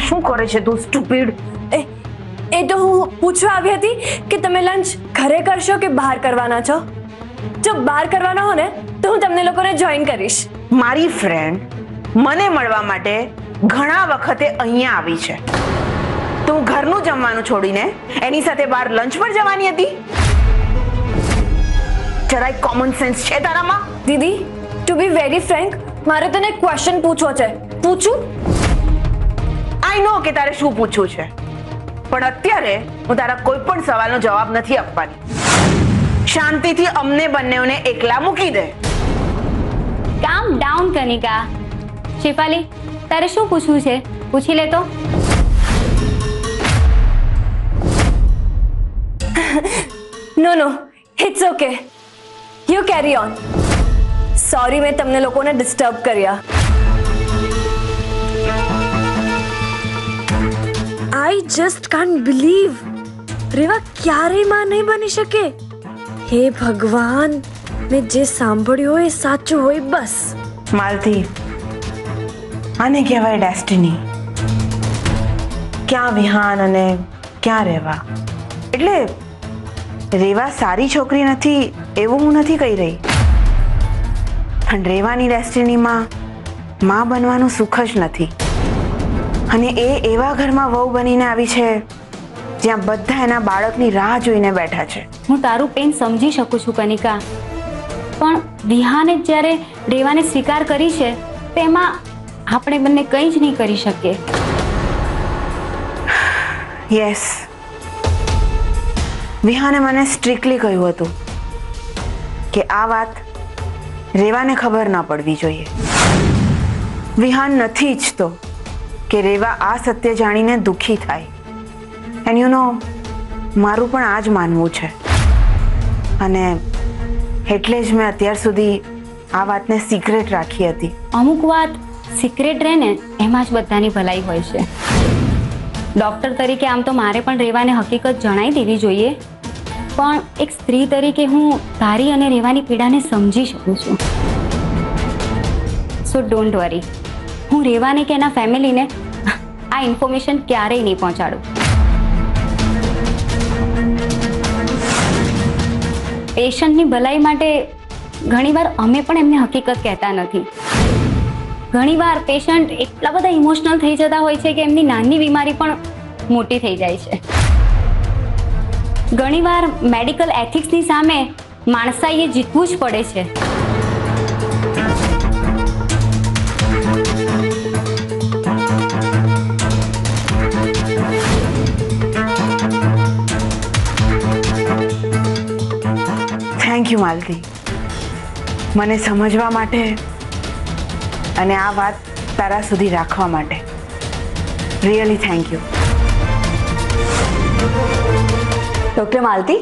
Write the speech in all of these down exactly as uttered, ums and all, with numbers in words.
શું કરે છે તું સ્ટુપિડ? એ એ તો હું પૂછવા આવી હતી કે તમે લંચ ઘરે કરશો કે બહાર કરવાના છો? જો બહાર કરવાના હો ને તો હું તમને લોકોને જોઈન કરીશ. મારી ફ્રેન્ડ મને મળવા માટે ઘણા વખતે અહીંયા આવી છે. તું ઘરનું જમવાનું છોડીને એની સાથે બહાર લંચ પર જવાની હતી? જરાય કોમન સેન્સ છે તારામાં? દીદી, ટુ બી વેરી ફ્રેન્ક, મારે તને ક્વેશ્ચન પૂછવો છે. પૂછું? આઈ નો કે તારે શું પૂછવું છે, પણ અત્યારે હું તારા કોઈ પણ સવાલનો જવાબ નથી આપવાની. શાંતિથી અમને બંનેઓને એકલા મૂકી દે. કામ ડાઉન કનિકા. શેફાલી, તારે શું પૂછવું છે? પૂછી લે તો. No no, it's okay, you carry on. Sorry મેં તમને લોકોને ડિસ્ટર્બ કર્યા. I just can't believe Reva ક્યારેય માં નહીં બની શકે. હે ભગવાન, મેં જે સાંભળ્યું હોય એ સાચું હોય બસ. માલતી, આને કહેવાય ડેસ્ટિની. ક્યાં વિહાન અને ક્યાં રેવા. એટલે રેવા સારી છોકરી નથી એવું હું નથી કહી રહી, પણ રેવાની ડેસ્ટિનીમાં માં બનવાનું સુખ જ નથી. અને એ એવા ઘરમાં વહુ બનીને આવી છે જ્યાં બધા એના બાળકની રાહ જોઈને બેઠા છે. હું તારું પેન સમજી શકું છું કનિકા, પણ વિહાને જ્યારે રેવાને સ્વીકાર કરી છે તેમાં આપણે બંને કંઈ જ નહીં કરી શકીએ. યસ, વિહાને મને સ્ટ્રિક્ટલી કહ્યું હતું કે આ વાત રેવાને ખબર ન પડવી જોઈએ. વિહાન નથી ઈચ્છતો કે રેવા આ સત્ય જાણીને દુઃખી થાય. એન્ડ યુ નો, મારું પણ આ જ માનવું છે. અને એટલે જ મેં અત્યાર સુધી આ વાતને સિક્રેટ રાખી હતી. અમુક વાત સિક્રેટ રહે ને એમાં જ બધાની ભલાઈ હોય છે. ડૉક્ટર તરીકે આમ તો મારે પણ રેવાને હકીકત જણાવી દેવી જોઈએ, પણ એક સ્ત્રી તરીકે હું તારી અને રેવાની પીડાને સમજી શકું છું. સો ડોન્ટ વરી, હું રેવાને કે એના ફેમિલીને આ ઇન્ફોર્મેશન ક્યારેય નહીં પહોંચાડું. પેશન્ટની ભલાઈ માટે ઘણીવાર અમે પણ એમને હકીકત કહેતા નથી. ઘણીવાર પેશન્ટ એટલા બધા ઇમોશનલ થઈ જતા હોય છે કે એમની નાની બીમારી પણ મોટી થઈ જાય છે. ઘણીવાર મેડિકલ એથિક્સની સામે માણસાઈએ જીતવું જ પડે છે. થેન્ક યુ માલતી, મને સમજવા માટે અને આ વાત તારા સુધી રાખવા માટે. Really thank you. Doctor Malti,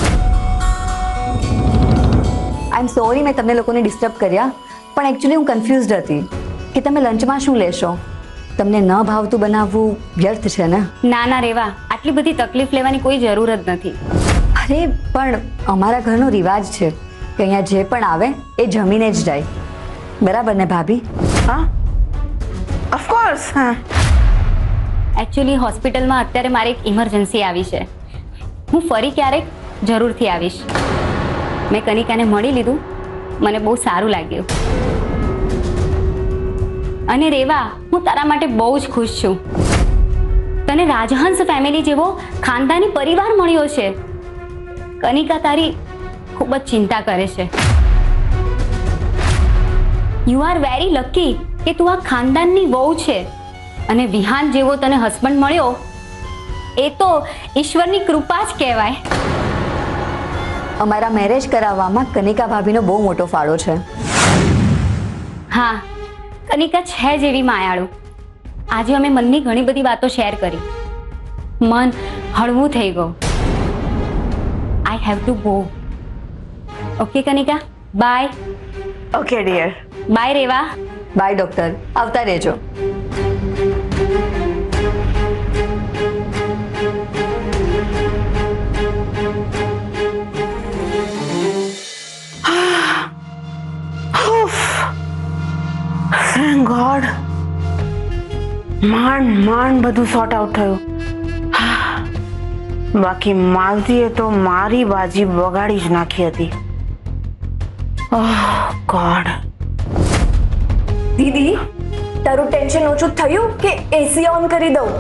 I am sorry મેં તમને લોકોને ડિસ્ટર્બ કર્યા, પણ એકચ્યુઅલી હું કન્ફ્યુઝડ હતી કે તમે લંચમાં શું લેશો. તમને ન ભાવતું બનાવવું વ્યર્થ છે ને? ના ના રેવા, આટલી બધી તકલીફ લેવાની કોઈ જરૂર જ નથી. અરે પણ અમારા ઘરનો રિવાજ છે કે અહીંયા જે પણ આવે એ જમીને જ જાય, બરાબર ને ભાભી? હા, ઓફકોર્સ. હા, એકચ્યુઅલી હોસ્પિટલમાં અત્યારે મારે એક ઇમરજન્સી આવી છે. હું ફરી ક્યારેક જરૂરથી આવીશ. મેં કનિકાને મળી લીધું, મને બહુ સારું લાગ્યું. અને રેવા, હું તારા માટે બહુ જ ખુશ છું. તને રાજહંસ ફેમિલી જેવો ખાનદાની પરિવાર મળ્યો છે. કનિકા તારી ખૂબ જ ચિંતા કરે છે. યુ આર વેરી લકી કે તું આ ખાનદાનની વહુ છે. અને વિહાન જેવો તને હસબન્ડ મળ્યો એ તો ઈશ્વરની કૃપા જ કહેવાય. અમારા મેરેજ કરાવવામાં કનિકા ભાભીનો બહુ મોટો ફાળો છે. હા, કનિકા છે જ એવી માયાળુ. આજે અમે મનની ઘણી બધી વાતો શેર કરી. મન હળવું થઈ ગયું. I have to go. Okay Kanika, bye. Okay dear. Bye Reva. Bye doctor, આવતા રહેજો. Thank God. માંડ માંડ બધું સોર્ટ આઉટ થયું. બાકી માલતીએ તો મારી બાજી બગાડી જ નાખી હતી. ઓહ ગોડ. દીદી, તારું ટેન્શન ઓછું થયું કે એસી ઓન કરી દઉં?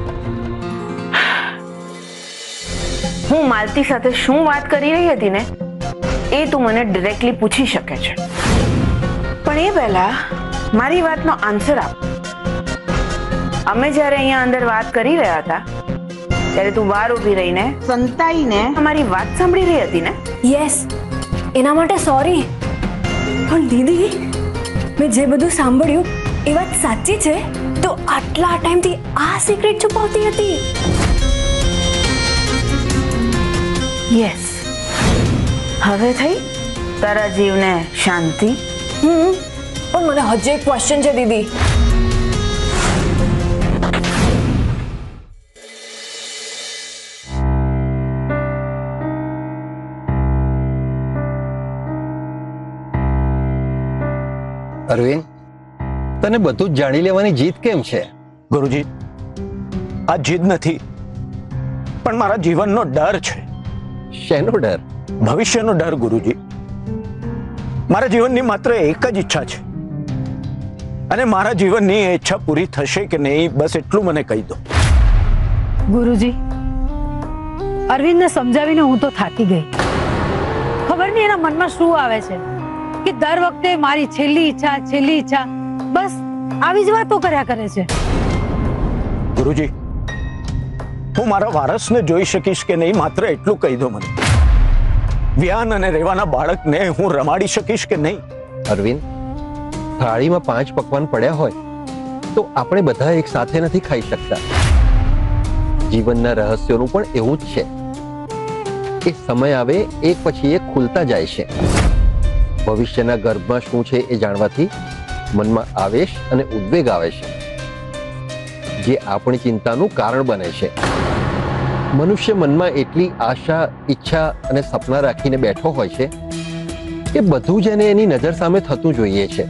હું માલતી સાથે શું વાત કરી રહી હતી ને એ તું મને ડિરેક્ટલી પૂછી શકે છે, પણ એ પહેલા મારી વાતનો આન્સર આપ. અમે જ્યારે અહીંયા અંદર વાત કરી રહ્યા હતા ત્યારે તું બહાર ઊભી રહીને સંતાઈને અમારી વાત સાંભળી રહી હતી ને? યસ, એના માટે સોરી. પણ દીદી, મેં જે બધું સાંભળ્યું એ વાત સાચી છે તો આટલા ટાઈમથી આ સિક્રેટ છુપાવતી હતી? યસ. હવે થઈ તારા જીવને શાંતિ? હમ પણ મને હજી એક ક્વેશ્ચન છે દીદી. અરવિંદ, તને બધું જ જાણી લેવાની જીદ કેમ છે? ગુરુજી, આ જીદ નથી, પણ મારા જીવનનો ડર છે. શેનો ડર? ભવિષ્યનો ડર ગુરુજી. મારા જીવનની માત્ર એક જ ઈચ્છા છે, અને મારા જીવનની એ ઈચ્છા પૂરી થશે કે નહીં બસ એટલું મને કહી દો. ગુરુજી, અરવિંદને સમજાવીને હું તો થાકી ગઈ. ખબર નહીં એના મનમાં શું આવે છે કે દર વખતે મારી છેલ્લી ઈચ્છા છેલ્લી ઈચ્છા બસ આવી જ વાતો કર્યા કરે છે. ગુરુજી, હું મારા વારસને જોઈ શકીશ કે નહીં માત્ર એટલું કહી દો મને. વ્યાન અને રેવાના બાળકને હું રમાડી શકીશ કે નહીં? અરવિંદ, થાળીમાં પાંચ પકવાન પડ્યા હોય તો આપણે બધા એક સાથે નથી ખાઈ શકતા. જીવનના રહસ્યોનું પણ એવું જ છે. એ સમય આવે એક પછી એક ખુલતા જાય છે. ભવિષ્યના ગર્ભમાં શું છે એ જાણવાથી મનમાં આવેશ અને ઉદ્વેગ આવે છે, જે આપણી ચિંતાનું કારણ બને છે. મનુષ્ય મનમાં એટલી આશા, ઈચ્છા અને સપના રાખીને બેઠો હોય છે કે બધું જ એને એની નજર સામે થતું જોઈએ છે.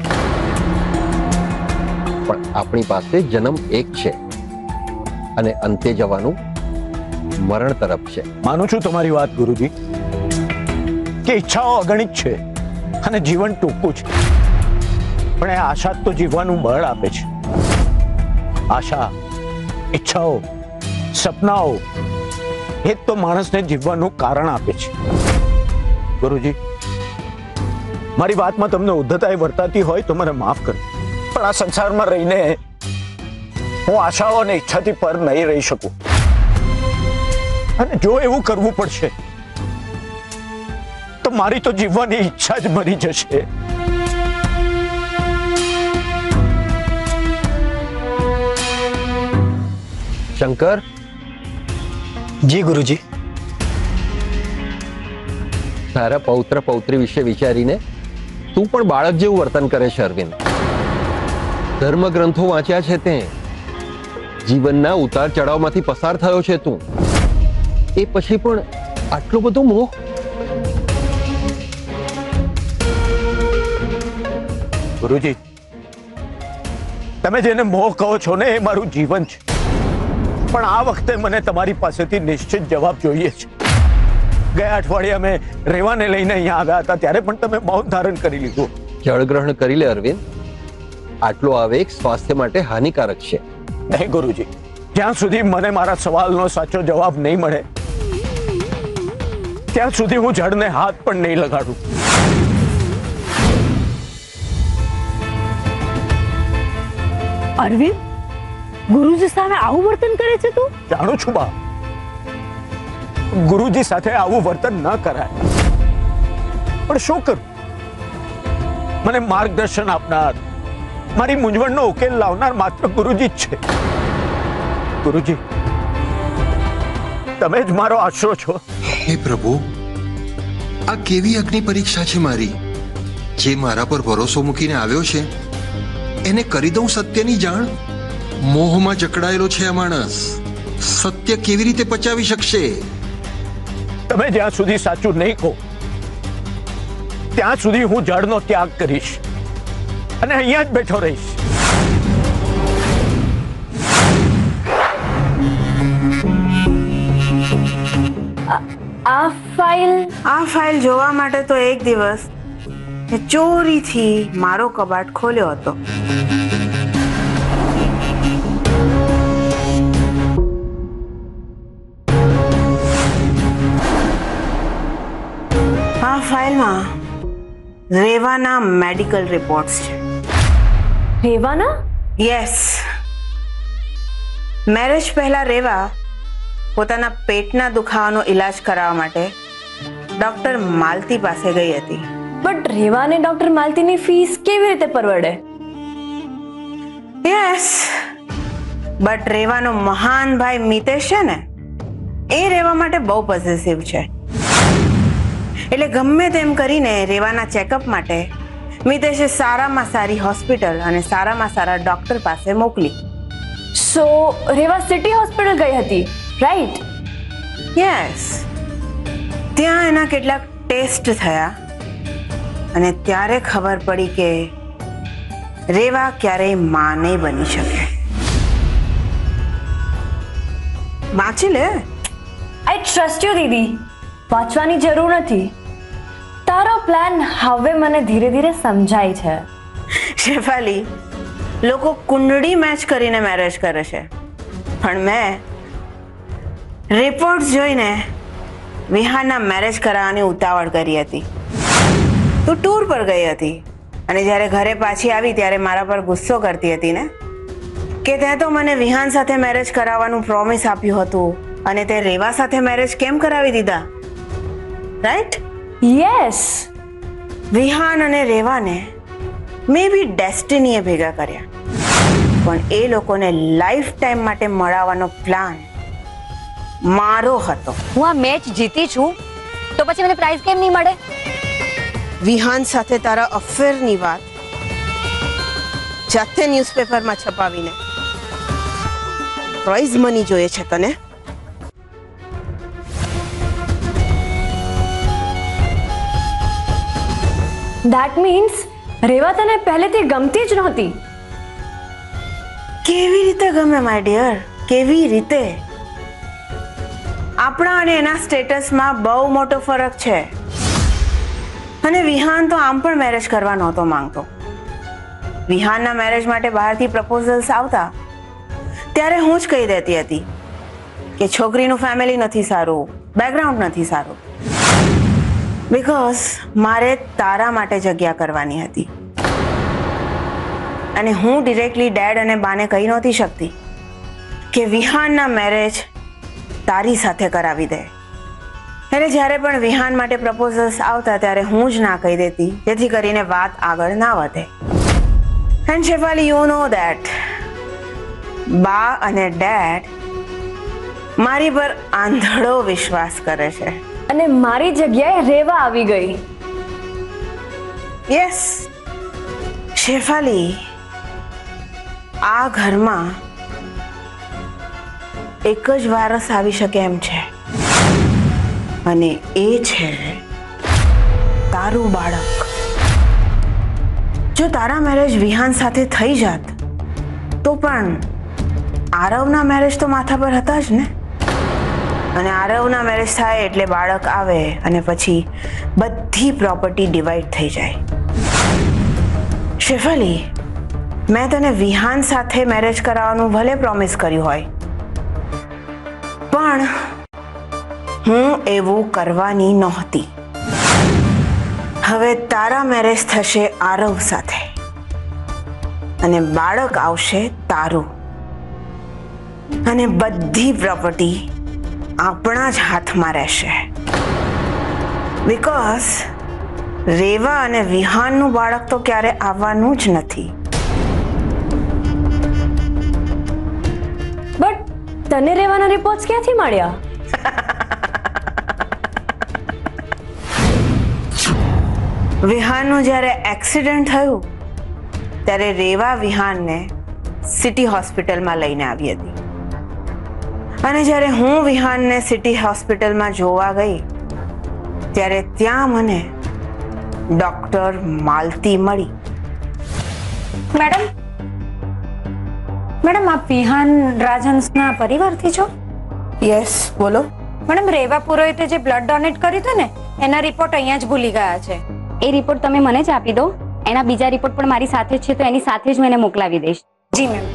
પણ આપણી પાસે જન્મ એક છે અને અંતે જવાનું મરણ તરફ છે. માનું છું તમારી વાત ગુરુજી કે ઈચ્છાઓ અગણિત છે અને જીવન ટૂંકું છે, પણ એ આશા તો જીવવાનું બળ આપે છે. આશા, ઈચ્છાઓ, સપનાઓ એ જ તો માણસને જીવવાનું કારણ આપે છે. ગુરુજી, મારી વાતમાં તમને ઉદ્ધતાઈ વર્તાતી હોય તો મને માફ કરો, પણ આ સંસારમાં રહીને હું આશાઓ અને ઈચ્છાથી પર નહીં રહી શકું. અને જો એવું કરવું પડશે તો મારી તો જીવવાની ઈચ્છા જ મરી જશે. શંકર. જી ગુરુજી. તારા પૌત્ર પૌત્રી વિશે વિચારીને તું પણ બાળક જેવું વર્તન કરે છે અરવિંદ. ધર્મ ગ્રંથો વાંચ્યા છે તે, જીવનના ઉતાર ચઢાવમાંથી પસાર થયો છે તું, એ પછી પણ આટલો બધો મોહ? ગુરુજી, તમે જેને મોહ કહો છો ને એ મારું જીવન છે, પણ આ વખતે મને તમારી પાસેથી નિશ્ચિત જવાબ જોઈએ છે. ગયા અઠવાડિયે અમે રેવાને લઈને અહીંયા આવ્યા હતા ત્યારે પણ તમે મૌન ધારણ કરી લીધું. જળગ્રહણ કરી લે અરવિંદ. આટલો આવેગ સ્વાસ્થ્ય માટે હાનિકારક છે. નહીં ગુરુજી, જ્યાં સુધી મને મારા સવાલનો સાચો જવાબ નહીં મળે ત્યાં સુધી હું જળને હાથ પણ નહીં લગાડું. અરવિંદ, ગુરુજી સામે આવું વર્તન કરે છે તું? જાણું છું બા, ગુરુજી સાથે આવું વર્તન ન કરાય, પણ શું કરું? મને માર્ગદર્શન આપનાર, મારી મૂંઝવણનો ઉકેલ લાવનાર માત્ર ગુરુજી જ છે. ગુરુજી, તમે જ મારો આશરો છો. હે પ્રભુ, આ કેવી અગ્નિ પરીક્ષા છે મારી. જે મારા પર ભરોસો મૂકીને આવ્યો છે એને કરી દઉં સત્યની જાણ. મોહમાં જકડાયેલો છે આ માણસ, સત્ય કેવી રીતે પચાવી શકશે? તમે જ્યાં સુધી સાચું નહીં કહો ત્યાં સુધી હું જળનો ત્યાગ કરીશ અને અહીંયા જ બેઠો રહીશ. આ ફાઇલ આ ફાઇલ જોવા માટે તો એક દિવસ મેં ચોરીથી મારો કબાટ ખોલ્યો હતો. આ ફાઇલમાં રેવાના મેડિકલ રિપોર્ટ્સ છે. રેવાના? યસ. મેરેજ પહેલા રેવા પોતાના પેટના દુખાવાનો ઈલાજ કરાવવા માટે ડોક્ટર માલતી પાસે ગઈ હતી. બટ રેવાને ડોક્ટર માલતીની ફીસ કેવી રીતે પરવડે? યસ, બટ રેવાનો મહાન ભાઈ મિતેશ છે ને, એ રેવા માટે બહુ પોઝેસિવ છે. એટલે ગમે તેમ કરીને રેવાના ચેકઅપ માટે મિતેશે સારામાં સારી હોસ્પિટલ અને સારામાં સારા ડોક્ટર પાસે મોકલી. સો રેવા સિટી હોસ્પિટલ ગઈ હતી, રાઈટ? યસ. ત્યાં એના કેટલાક ટેસ્ટ થયા અને ત્યારે ખબર પડી કે રેવા ક્યારેય માં નહીં બની શકે. વાંચી લે. આઈ ટ્રસ્ટ યુ દીદી, વાંચવાની જરૂર નથી. તારો પ્લાન હવે મને ધીરે ધીરે સમજાય છે. શેફાલી, લોકો કુંડળી મેચ કરીને મેરેજ કરે છે, પણ મેં રિપોર્ટ જોઈને વિહાનના મેરેજ કરાવવાની ઉતાવળ કરી હતી. તું ટૂર પર ગઈ હતી અને જ્યારે ઘરે પાછી આવી ત્યારે મારા પર ગુસ્સો કરતી હતી ને કે તે તો મને વિહાન સાથે મેરેજ કરાવવાનું પ્રોમિસ આપ્યું હતું અને તે રેવા સાથે મેરેજ કેમ કરાવી દીધા, રાઈટ? યસ. વિહાન અને રેવાને મે બી ડેસ્ટિનીએ ભેગા કર્યા, પણ એ લોકોને લાઈફ ટાઈમ માટે મળવાનો પ્લાન મારો હતો. હું આ મેચ જીતી છું તો પછી મને પ્રાઇઝ કેમ નહીં મળે? વિહાન સાથે તારા અફેરની વાત જાતે ન્યૂઝપેપરમાં છપાવીને પ્રાઇઝ મની જોઈએ છે તને? ધેટ મીન્સ રેવા તને પહેલેથી ગમતી જ નહોતી? કેવી રીતે ગમે માય ડિયર, કેવી રીતે? આપણા અને એના સ્ટેટસમાં બહુ મોટો ફરક છે. અને વિહાન તો આમ પણ મેરેજ કરવા નહોતો માંગતો. વિહાનના મેરેજ માટે બહારથી પ્રપોઝલ્સ આવતા ત્યારે હું જ કહી દેતી હતી કે છોકરીનું ફેમિલી નથી સારું, બેકગ્રાઉન્ડ નથી સારું, બીકોઝ મારે તારા માટે જગ્યા કરવાની હતી. અને હું ડિરેક્ટલી ડેડ અને બાને કહી નહોતી શકતી કે વિહાનના મેરેજ તારી સાથે કરાવી દે. એટલે જ્યારે પણ વિહાન માટે પ્રપોઝલ્સ આવતા ત્યારે હું જ ના કહી દેતી, જેથી કરીને વાત આગળ ના વધે. And Shefali, you know that બા અને ડેડ મારી પર આંધળો વિશ્વાસ કરે છે. અને મારી જગ્યાએ રેવા આવી ગઈ. યસ શેફાલી, આ ઘરમાં એક જ વારસ આવી શકે એમ છે અને એ છે તારું બાળક. જો તારા મેરેજ વિહાન સાથે થઈ જાત તો પણ આરવના મેરેજ તો માથા પર હતા જ ને. અને આરવના મેરેજ થાય એટલે બાળક આવે અને પછી બધી પ્રોપર્ટી ડિવાઈડ થઈ જાય. શેફાલી, મેં તને વિહાન સાથે મેરેજ કરાવવાનું ભલે પ્રોમિસ કર્યું હોય, પણ હું એવું કરવાની નહોતી. હવે તારા મેરેજ થશે આરવ સાથે અને બાળક આવશે તારું અને બધી પ્રોપર્ટી આપણા જ હાથમાં રહેશે. બીકોઝ રેવા અને વિહાનનું બાળક તો ક્યારે આવવાનું જ નથી. બટ તને રેવાના રિપોર્ટ્સ ક્યાંથી મળ્યા? વિહાનનું જ્યારે એક્સિડન્ટ થયું ત્યારે રેવા વિહાનને સિટી હોસ્પિટલમાં લઈને આવી હતી. અને જ્યારે હું વિહાનને સિટી હોસ્પિટલમાં જોવા ગઈ ત્યારે ત્યાં મને ડોક્ટર માલતી મળી. મેડમ મેડમ આપ વિહાન રાજહંસના પરિવારથી છો? યસ, બોલો. મેડમ રેવા પુરોહિતે જે બ્લડ ડોનેટ કર્યું હતું ને એના રિપોર્ટ અહીંયા જ ભૂલી ગયા છે. એ રિપોર્ટ તમે મને જ આપી દો. એના બીજા રિપોર્ટ પણ મારી સાથે છે, તો એની સાથે જ હું એને મોકલાવી દઈશ. જી મેમ.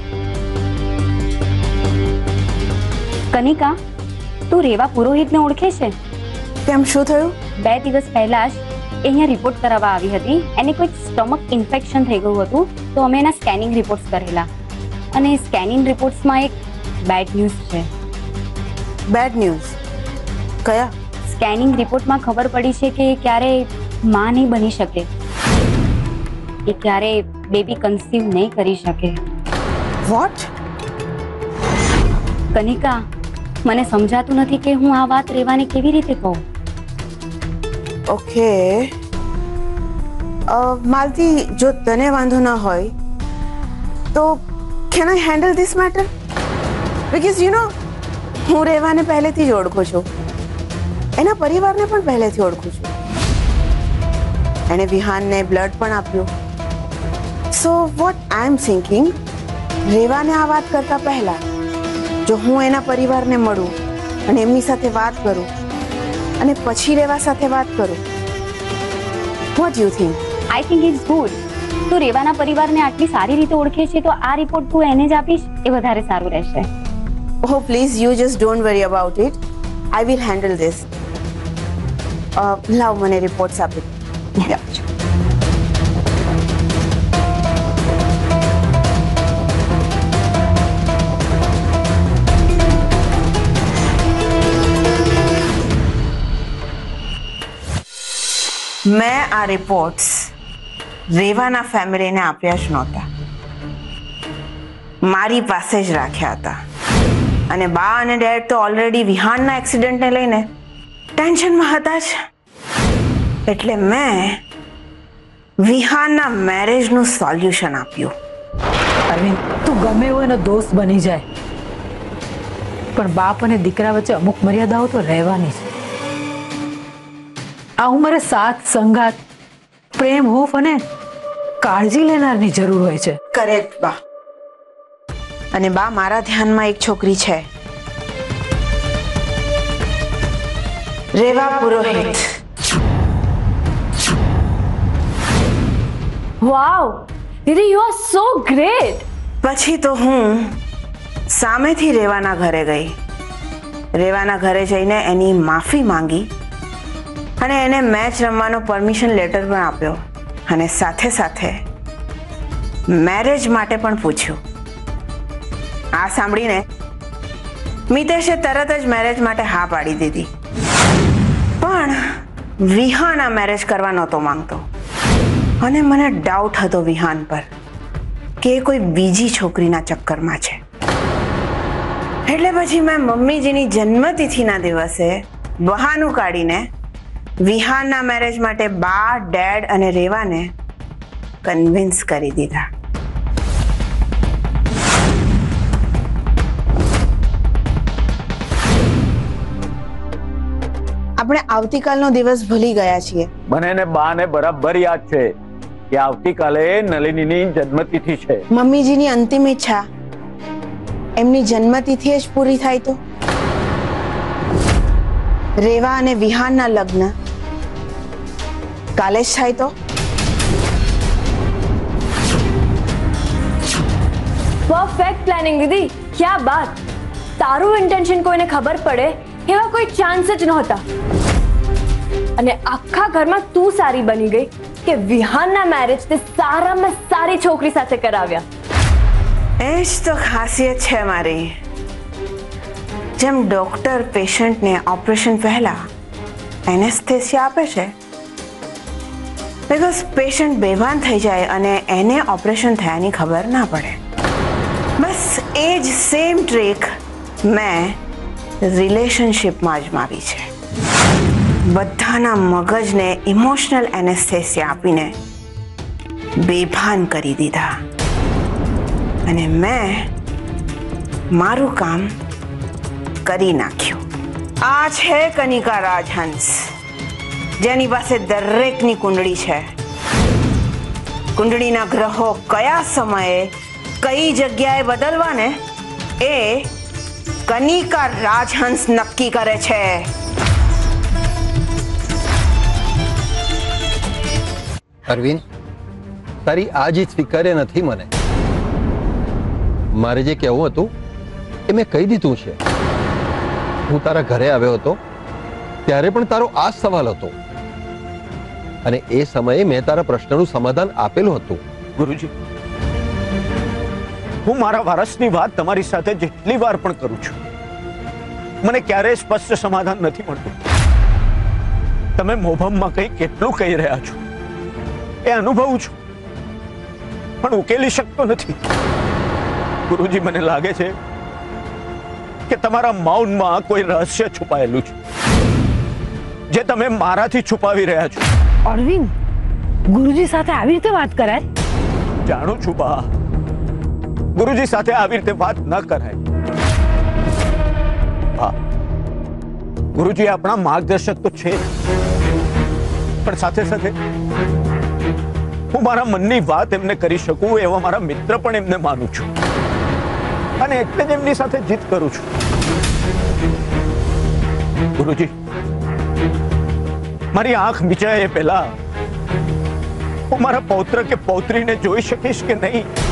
કનિકા, તું રેવા પુરોહિતને ઓળખે છે? કેમ, શું થયું? બે દિવસ પહેલા જ એ અહીંયા રિપોર્ટ કરાવવા આવી હતી. એને કોઈક સ્ટમક ઇન્ફેક્શન થઈ ગયું હતું, તો અમે એના સ્કેનિંગ રિપોર્ટ્સ કરેલા અને સ્કેનિંગ રિપોર્ટ્સમાં એક બેડ ન્યૂઝ છે. Bad news? કયા? સ્કેનિંગ રિપોર્ટમાં ખબર પડી છે કે ક્યારે માં નહીં બની શકે, એ ક્યારે બેબી કન્સીવ નહીં કરી શકે. વોટ? કનિકા, મને સમજાતું નથી કે હું આ વાત રેવાને કેવી રીતે કહું. ઓકે, માલતી, જો તને વાંધો ના હોય તો can I handle this matter? Because you know હું રેવાને પહેલેથી જ ઓળખું છું, એના પરિવારને પણ પહેલેથી ઓળખું છું. એને વિહાનને બ્લડ પણ આપ્યું. So what I M thinking, રેવાને આ વાત કરતા પહેલા જો હું એના પરિવારને મળું અને એમની સાથે વાત કરું અને પછી રેવા સાથે વાત કરું, what you think? I think it's good. તું રેવાના પરિવારને આટલી સારી રીતે ઓળખે છે, તો આ રિપોર્ટ તું એને જ આપીશ, એ વધારે સારું રહેશે. Oh, please, you just don't worry about it. I will handle this. Uh, લાવ મને રિપોર્ટ્સ આપી. Yeah. મેં આ રિપોર્ટ્સ રેવાના ફેમિલીને આપ્યા જ નહોતા, મારી પાસે જ રાખ્યા હતા. અને બા અને ડેડ તો ઓલરેડી વિહાનના એક્સિડન્ટને લઈને ટેન્શનમાં હતા જ, એટલે મેં વિહાનના મેરેજનું સોલ્યુશન આપ્યું. અરવિંદ, તું ગમે એવો એનો દોસ્ત બની જાય, પણ બાપ અને દીકરા વચ્ચે અમુક મર્યાદાઓ તો રહેવાની છે. આ ઉંમરે સાથ, સંગાત, પ્રેમ, હૂફ અને કાળજી લેનારની જરૂર હોય છે. કરેક્ટ બા. અને બા, મારા ધ્યાનમાં એક છોકરી છે, રેવા પુરોહિત. વાવ દીદી, યુ આર સો ગ્રેટ. પછી તો હું સામેથી રેવાના ઘરે ગઈ. રેવાના ઘરે જઈને એની માફી માંગી અને એને મેચ રમવાનો પરમિશન લેટર પણ આપ્યો અને સાથે સાથે મેરેજ માટે પણ પૂછ્યું. આ સાંભળીને મિતેશે તરત જ મેરેજ માટે હા પાડી દીધી. પણ વિહાન આ મેરેજ કરવા નહોતો માંગતો અને મને ડાઉટ હતો વિહાન પર કે એ કોઈ બીજી છોકરીના ચક્કરમાં છે. એટલે પછી મેં મમ્મીજીની જન્મતિથિના દિવસે બહાનું કાઢીને વિહાનના મેરેજ માટે બા, ડેડ અને રેવાને કન્વિન્સ કરી દીધા. આપણે આવતીકાલનો દિવસ ભૂલી ગયા છીએ. મને ને બા ને બરાબર યાદ છે કે આવતીકાલે નલિનીની જન્મતિથિ છે. મમ્મીજીની અંતિમ ઈચ્છા એમની જન્મતિથિ જ પૂરી થાય તો રેવા અને વિહાનના લગ્ન કાલે જ થાય તો પરફેક્ટ પ્લાનિંગ દીદી, ક્યા બાત. તારું ઇન્ટેન્શન કોઈને ખબર પડે એવા કોઈ ચાન્સ જ નહોતા. અને આખા ઘરમાં તું સારી બની ગઈ કે વિહાનના મેરેજ તે સારામાં સારી છોકરી સાથે કરાવ્યા. એ જ તો ખાસિયત છે મારી. જેમ ડોક્ટર પેશન્ટને ઓપરેશન પહેલા એનેસ્થેસિયા આપે છે, બીકોઝ પેશન્ટ બેભાન થઈ જાય અને એને ઓપરેશન થયાની ખબર ના પડે. બસ એ જ સેમ ટ્રીક મેં રિલેશનશિપમાં અજમાવી છે. બધાના મગજને ઇમોશનલ એનેસ્થેસિયા આપીને બેભાન કરી દીધા અને મેં મારું કામ કરી નાખ્યું. આ છે કનિકા રાજહંસ, જેની પાસે દરેકની કુંડળી છે. કુંડળીના ગ્રહો કયા સમયે કઈ જગ્યાએ બદલવાને એ કનિકા રાજહંસ નક્કી કરે છે. અરવિંદ, તારી આ જીત સ્વીકાર્ય નથી મને. મારે જે કહેવું હતું એ મેં કહી દીધું છે. હું તારા ઘરે આવ્યો હતો ત્યારે પણ તારો આ જ સવાલ હતો અને એ સમયે મેં તારા પ્રશ્નનું સમાધાન આપેલું હતું. ગુરુજી, હું મારા વારસની વાત તમારી સાથે જેટલી વાર પણ કરું છું, મને ક્યારેય સ્પષ્ટ સમાધાન નથી મળતું. તમે મોભમમાં કંઈ કેટલું કહી રહ્યા છો એ અનુભવું છું, પણ ઉકેલી શકતો નથી. ગુરુજી, મને લાગે છે કે તમારા મૌનમાં કોઈ રહસ્ય છુપાયેલું છે જે તમે મારાથી છુપાવી રહ્યા છો. અરવિંદ, ગુરુજી સાથે આવી રીતે વાત કરાય? જાણું છું બા, ગુરુજી સાથે આવી રીતે વાત ન કરાય. હા, ગુરુજી આપણા માર્ગદર્શક તો છે, પણ સાથે સાથે હું મારા મનની વાત એમને કરી શકું એવા મારા મિત્ર પણ એમને માનું છું અને એટલે જ એમની સાથે જીત કરું છું. ગુરુજી, મારી આંખ મિચાય એ પહેલા હું મારા પૌત્ર કે પૌત્રીને જોઈ શકીશ કે નહીં